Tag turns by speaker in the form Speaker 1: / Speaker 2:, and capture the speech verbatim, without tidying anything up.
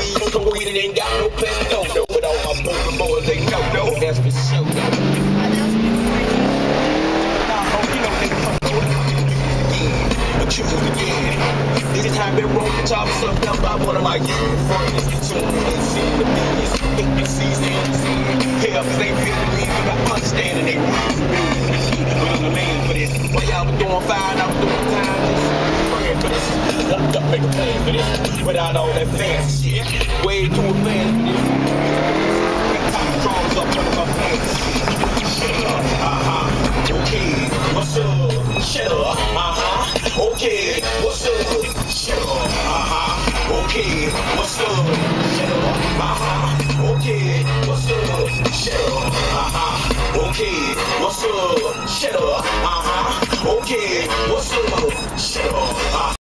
Speaker 1: weed, smoke weed and ain't got no plan, don't know. But all my moving boys, they know, no, that's for sure. Choose again. This time been rolling top stuff up by one of my youth friends. So they see the business, hit the season, hell, cause they feel me, but I understand and they reason me. But I'm the man for this. While y'all was doing fine, I was doing time. Praying for this. Locked up, make a plan for this. Without all that fancy shit. Way too advanced for this. Got top drums up under my pants. Shut up, uh-huh. Okay, what's up? Shut up, uh-huh. Okay, what's up? Shut up, uh-huh. Okay, what's up? Shut up, uh-huh. Okay, what's up? Shut up, uh-huh. Okay, what's up? Shut up, uh-huh. Okay, what's up? Shut up.